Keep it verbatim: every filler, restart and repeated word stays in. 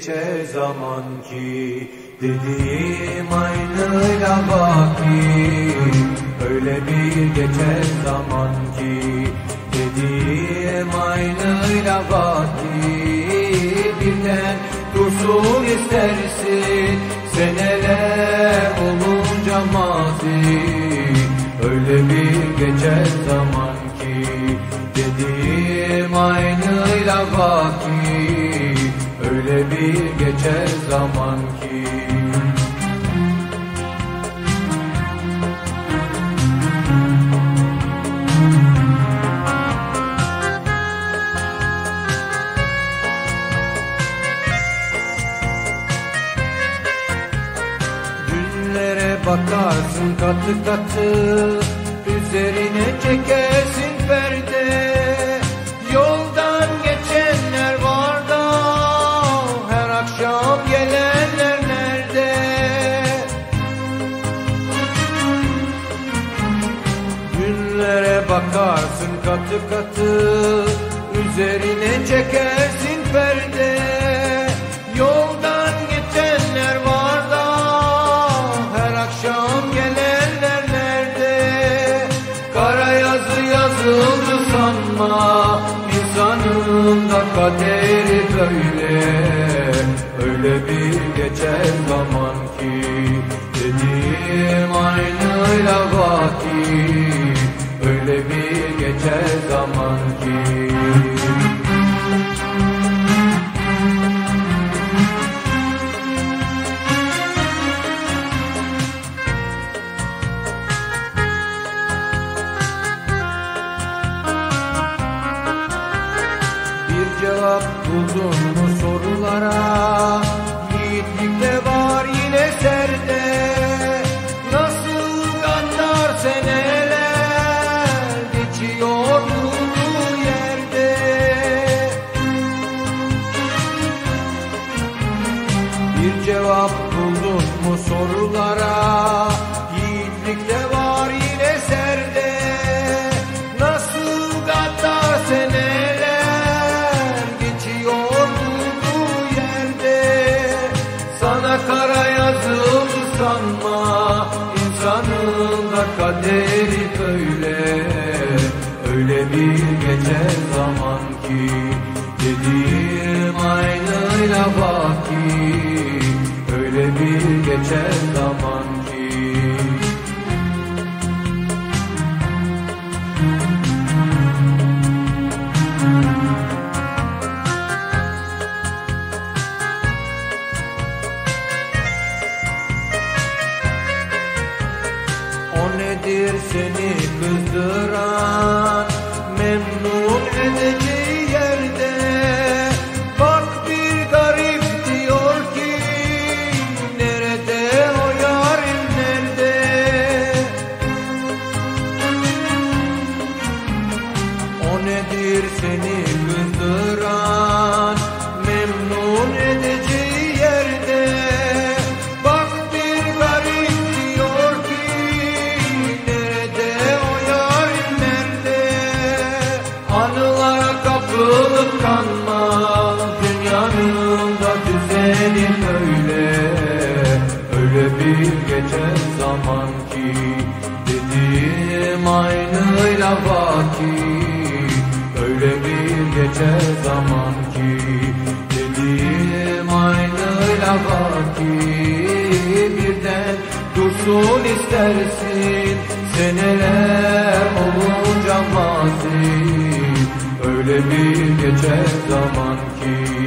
geçer zaman ki, dediğim aynıyla baki. Öyle bir geçer zaman ki, dediğim aynıyla baki. Birden dursun istersin seneler olunca mazi. Öyle bir geçer zaman ki, dediğim aynıyla baki. Öyle bir geçer zaman ki. Günlere bakarsın katı katı, üzerine çekersin perde. Yoldan geçenler var da, her akşam gelenler nerede? Günlere bakarsın katı katı, üzerine çekersin perde. Yoldan geçenler var da, her akşam gelenler nerede? Kara yazı yazıldı sanma, insanın da kaderi böyle. Öyle bir geçer zaman ki, dediğim aynıyla baki. Öyle bir geçer zaman ki. Cevap buldun mu sorulara? Yiğitlik de var yine serde. Nasıl gaddar seneler geçiyor durduğu yerde. Bir cevap buldun mu sorulara? Yiğitlik de var yine serde. Nasıl gaddar seneler kara yazıldı sanma, insanın da kaderi böyle. Öyle bir geçer zaman ki, dediğim aynıyla baki. Öyle bir geçer zaman ki. O nedir seni kızdıran, memnun edeceği yerde? Bak bir garip diyor ki, nerede o yarim nerede? O nedir seni kızdıran, memnun edeceği yerde? Bak bir garip diyor ki, anılara kapılıp kanma, dünyanın da düzeni böyle. Öyle bir geçer zaman ki, dediğim aynıyla baki. Öyle bir geçer zaman ki, dediğim aynıyla baki. Birden dursun istersin seneler olunca mazi. Öyle bir geçer zaman ki.